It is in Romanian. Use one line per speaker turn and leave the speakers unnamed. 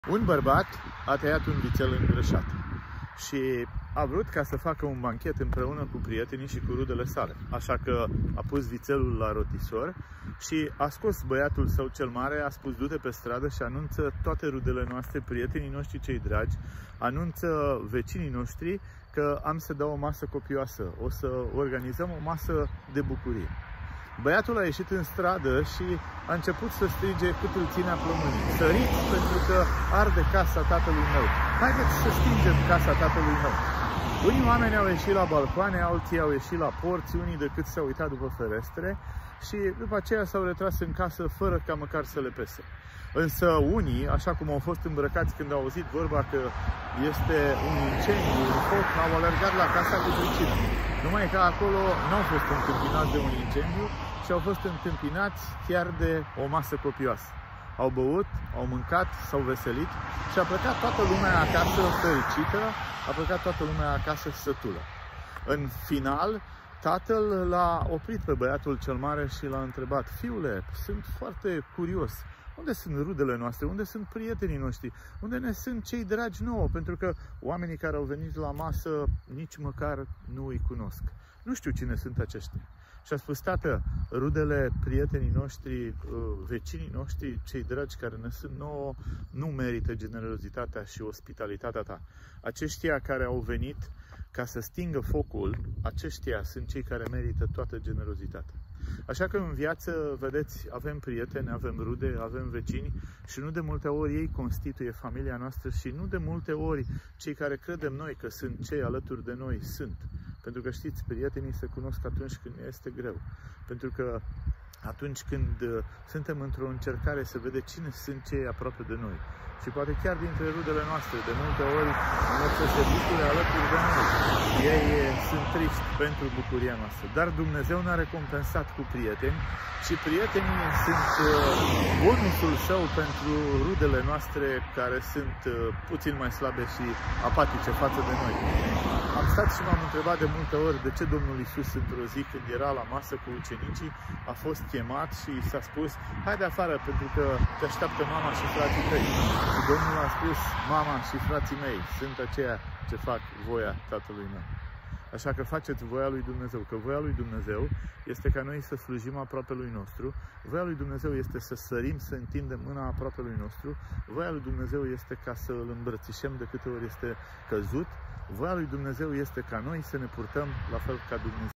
Un bărbat a tăiat un vițel îngrășat și a vrut ca să facă un banchet împreună cu prietenii și cu rudele sale. Așa că a pus vițelul la rotisor și a scos băiatul său cel mare, a spus: du-te pe stradă și anunță toate rudele noastre, prietenii noștri cei dragi, anunță vecinii noștri că am să dau o masă copioasă, o să organizăm o masă de bucurie. Băiatul a ieșit în stradă și a început să strige cât îl ținea plămânii: săriți, pentru că arde casa tatălui meu! Haideți să stingem casa tatălui meu! Unii oameni au ieșit la balcoane, alții au ieșit la porți, unii decât s-au uitat după ferestre și după aceea s-au retras în casă fără ca măcar să le pese. Însă unii, așa cum au fost îmbrăcați când au auzit vorba că este un incendiu, un foc, au alergat la casa cu pricină. Numai că acolo nu au fost întâmpinați de un incendiu, ci au fost întâmpinați chiar de o masă copioasă. Au băut, au mâncat, s-au veselit și a plecat toată lumea acasă fericită, a plecat toată lumea acasă sătulă. În final, tatăl l-a oprit pe băiatul cel mare și l-a întrebat: fiule, sunt foarte curios, unde sunt rudele noastre, unde sunt prietenii noștri, unde ne sunt cei dragi nouă, pentru că oamenii care au venit la masă nici măcar nu îi cunosc. Nu știu cine sunt aceștia. Și a spus: tată, rudele, prietenii noștri, vecinii noștri, cei dragi care ne sunt nouă, nu merită generozitatea și ospitalitatea ta. Aceștia care au venit ca să stingă focul, aceștia sunt cei care merită toată generozitatea. Așa că în viață, vedeți, avem prieteni, avem rude, avem vecini și nu de multe ori ei constituie familia noastră și nu de multe ori cei care credem noi că sunt cei alături de noi sunt. Pentru că știți, prietenii se cunosc atunci când este greu. Pentru că atunci când suntem într-o încercare să vede cine sunt cei aproape de noi. Și poate chiar dintre rudele noastre, de multe ori, în loc să se bucure alături de noi, ei sunt triști pentru bucuria noastră. Dar Dumnezeu ne-a recompensat cu prieteni și prietenii sunt bonusul său pentru rudele noastre care sunt puțin mai slabe și apatice față de noi. Am stat și m-am întrebat de multe ori de ce Domnul Iisus, într-o zi când era la masă cu ucenicii, a fost chemat și s-a spus: haide afară, pentru că te așteaptă mama și frații tăi. Și Domnul a spus: mama și frații mei sunt aceia ce fac voia Tatălui meu. Așa că faceți voia lui Dumnezeu, că voia lui Dumnezeu este ca noi să slujim aproapelui nostru, voia lui Dumnezeu este să sărim, să întindem mâna aproapelui nostru, voia lui Dumnezeu este ca să îl îmbrățișăm de câte ori este căzut, voia lui Dumnezeu este ca noi să ne purtăm la fel ca Dumnezeu.